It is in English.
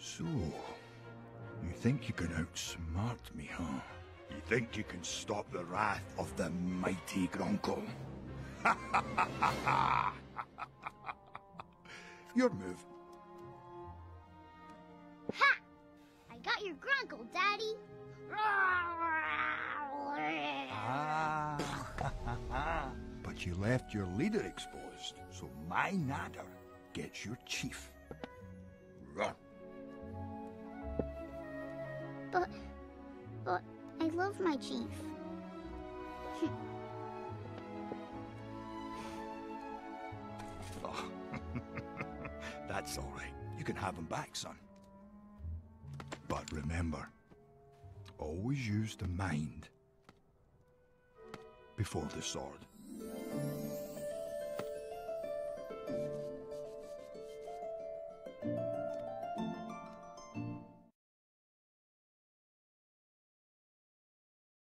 So, you think you can outsmart me, huh? You think you can stop the wrath of the mighty Grunkle? Your move. Ha! I got your Grunkle, Daddy! But you left your leader exposed, so my nadder gets your chief. Run. But I love my chief. Oh. That's all right. You can have him back, son. But remember, always use the mind before the sword.